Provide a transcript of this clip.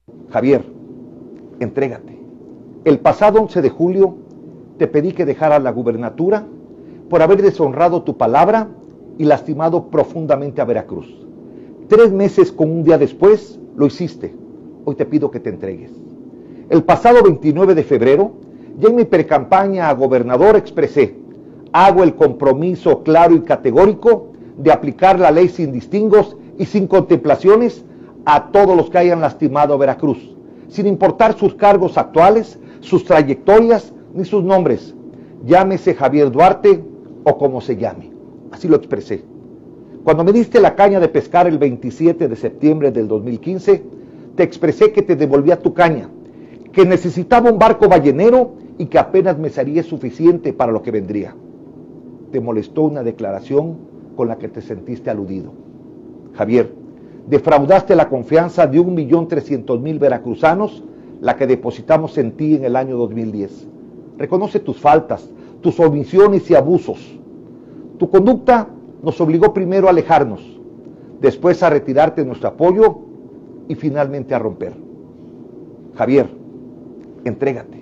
Javier, entrégate. El pasado 11 de julio te pedí que dejaras la gubernatura por haber deshonrado tu palabra y lastimado profundamente a Veracruz. 3 meses con un día después lo hiciste. Hoy te pido que te entregues. El pasado 29 de febrero, ya en mi precampaña a gobernador expresé: hago el compromiso claro y categórico de aplicar la ley sin distingos y sin contemplaciones a todos los que hayan lastimado a Veracruz, sin importar sus cargos actuales, sus trayectorias ni sus nombres, llámese Javier Duarte o como se llame. Así lo expresé. Cuando me diste la caña de pescar el 27 de septiembre del 2015, te expresé que te devolvía tu caña, que necesitaba un barco ballenero y que apenas me sería suficiente para lo que vendría. Te molestó una declaración con la que te sentiste aludido. Javier, defraudaste la confianza de 1.300.000 veracruzanos, la que depositamos en ti en el año 2010. Reconoce tus faltas, tus omisiones y abusos. Tu conducta nos obligó primero a alejarnos, después a retirarte nuestro apoyo y finalmente a romper. Javier, entrégate.